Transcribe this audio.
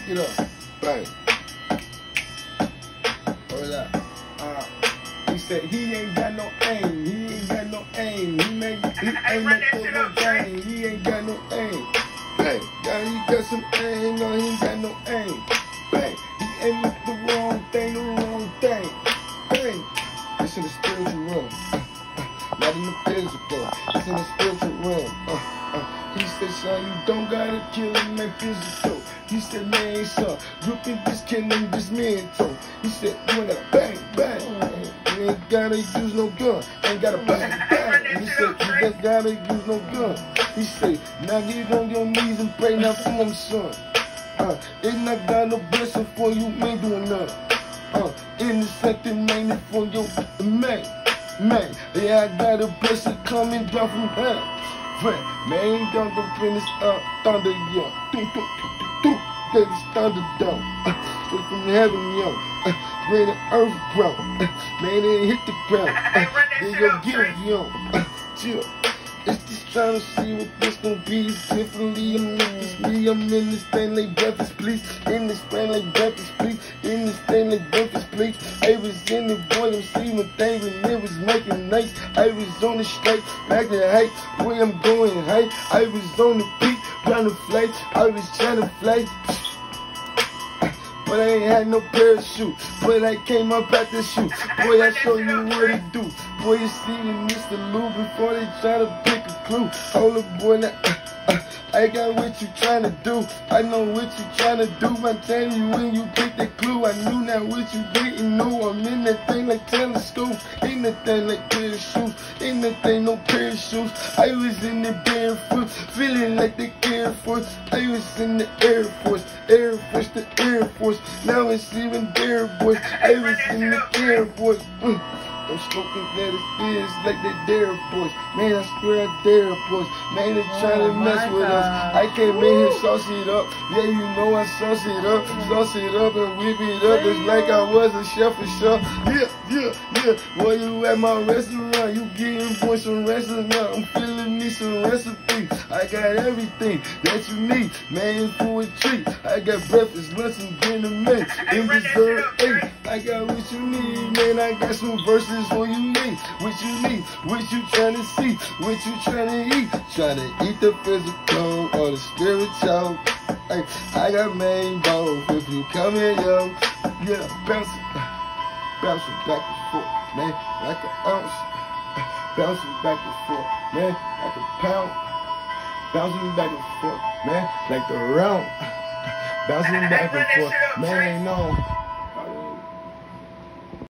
Get up. Bang. Hold up. He said he ain't got no aim. He ain't got no aim. He ain't no game. He ain't got no aim. Bang. Yeah, he got some aim. No, he ain't got no aim. Bang. He aimed at the wrong thing. Bang. It's in the spiritual realm. Not in the physical. It's in the spiritual realm. He said, son, you don't gotta kill him in physical. He said, man, son, you can just kill him this mental. He said, you wanna bang, bang. You ain't gotta use no gun. Ain't gotta bang, bang. He said, you just gotta use no gun. He said, now get on your knees and pray now for him, son. It's not got no blessing for you, ain't doing nothing. In the second man for your man. Yeah, I got a blessing coming down from hell. Man, don't go finish up thunder, yo. Get this thunder down. Straight from heaven, yo. Where the earth grow. Man, it hit the ground. Then your gift, yo. Chill. It's just trying to see what this gon' be. Differently, I'm in this thing like breakfast, please. In this thing like breakfast, please. In this thing like breakfast, please. I was in the boy, I'm seeing thing when it was making nice. I was on the straight, back to height, where I'm going high. I was on the peak, trying to fly. I was trying to fly. But I ain't had no parachute. But I came up at the shoot. Boy, I show you what it do. Boy, you see the Mr. Lou before they try to pick a clue. Hold up, boy, now, I got what you trying to do. I know what you trying to do. I'm telling you when you pick the clue. I knew now what you didn't know. I'm in that thing like telescope. In that thing like pair of shoes. In that thing no pair of shoes. I was in the barefoot, feeling like the Air Force. I was in the Air Force. Air Force to Air Force. Now it's even Air Force. I was in the Air Force. I'm smoking that it is like they dare boys. Man, I swear I dare boys. Man, they trying to mess with us. I came in here, sauce it up. Yeah, you know I sauce it up. Sauce it up and whip it up. It's like I was a chef for sure. Yeah. Boy, you at my restaurant. You getting boy some restaurant. I'm feeling me some recipes. I got everything that you need. Man, for a treat. I got breakfast, lunch, and dinner, man. In dessert, hey. I got what you need, man. I got some verses on you need. What you need, what you trying to see, what you trying to eat. Trying to eat the physical or the spiritual. Hey, I got main both. If you come here, yo, yeah, bouncing back and forth, man, like an ounce. Bouncing back and forth, man, like a pound. Bouncing back and forth, man, like the round. Bouncing back and forth, man, ain't no.